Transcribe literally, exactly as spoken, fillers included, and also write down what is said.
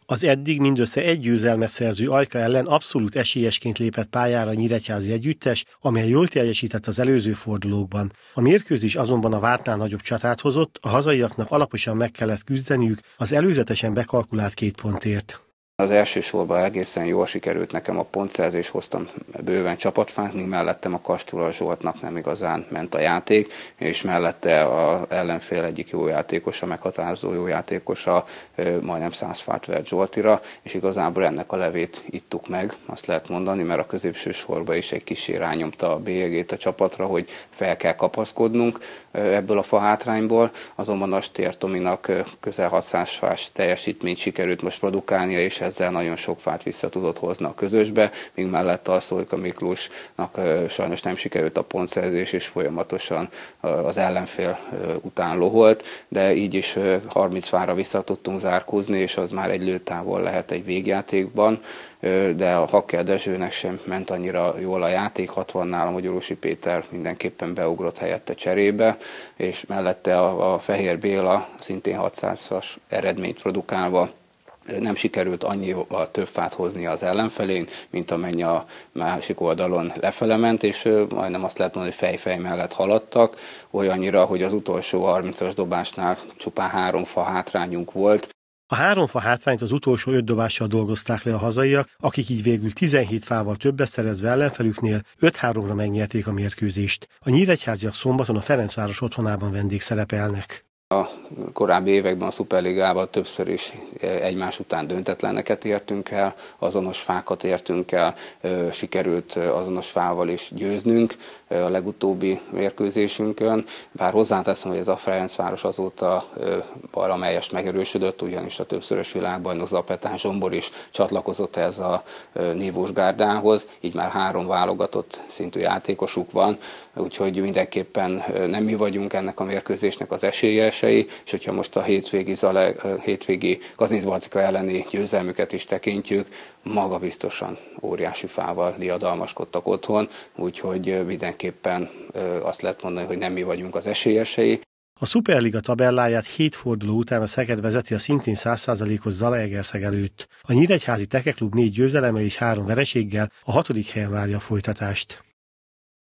Az eddig mindössze egy győzelmet szerző Ajka ellen abszolút esélyesként lépett pályára a nyíregyházi együttes, amely jól teljesített az előző fordulókban. A mérkőzés azonban a vártnál nagyobb csatát hozott, a hazaiaknak alaposan meg kellett küzdeniük az előzetesen bekalkulált két pontért. Az első sorban egészen jól sikerült nekem a pontszerzés, hoztam bőven csapatfát, míg mellettem a Kastúra Zsoltnak nem igazán ment a játék, és mellette az ellenfél egyik jó játékosa, meghatározó jó játékosa majdnem száz fát vert Zsoltira, és igazából ennek a levét ittuk meg, azt lehet mondani, mert a középső sorba is egy kis rányomta a bélyegét a csapatra, hogy fel kell kapaszkodnunk ebből a fahátrányból, azonban a Stér Tominak közel hatszáz fás teljesítményt sikerült most produkálnia, és ezzel nagyon sok fát vissza tudott hozni a közösbe, míg mellett a Szolika Miklósnak sajnos nem sikerült a pontszerzés, és folyamatosan az ellenfél után loholt, de így is harminc fára vissza tudtunk zárkózni, és az már egy lőtávol lehet egy végjátékban, de a Hacker Dezsőnek sem ment annyira jól a játék, hatvannál a Magyarósi Péter mindenképpen beugrott helyette cserébe, és mellette a, a Fehér Béla szintén hatszázas eredményt produkálva nem sikerült annyival több fát hozni az ellenfelén, mint amennyi a másik oldalon lefele ment, és majdnem azt lehet mondani, hogy fej-fej mellett haladtak, olyannyira, hogy az utolsó harmincas dobásnál csupán három fa hátrányunk volt. A három fa hátrányt az utolsó öt dobással dolgozták le a hazaiak, akik így végül tizenhét fával többet szerezve ellenfelüknél öt háromra megnyerték a mérkőzést. A nyíregyháziak szombaton a Ferencváros otthonában vendégszerepelnek. A korábbi években a Szuperligában többször is egymás után döntetleneket értünk el, azonos fákat értünk el, sikerült azonos fával is győznünk a legutóbbi mérkőzésünkön. Bár hozzáteszem, hogy ez a Ferencváros azóta valamelyest megerősödött, ugyanis a többszörös világbajnok Zapetán Zsombor is csatlakozott ez a nívós gárdához, így már három válogatott szintű játékosuk van, úgyhogy mindenképpen nem mi vagyunk ennek a mérkőzésnek az esélyes, és hogyha most a hétvégi, Zale, hétvégi Kazincbarcika elleni győzelmüket is tekintjük, magabiztosan óriási fával diadalmaskodtak otthon, úgyhogy mindenképpen azt lehet mondani, hogy nem mi vagyunk az esélyesei. A Szuperliga tabelláját hét forduló után a Szeged vezeti a szintén száz százalékos Zalaegerszeg előtt. A nyíregyházi Tekeklub négy győzelemmel és három vereséggel a hatodik helyen várja a folytatást.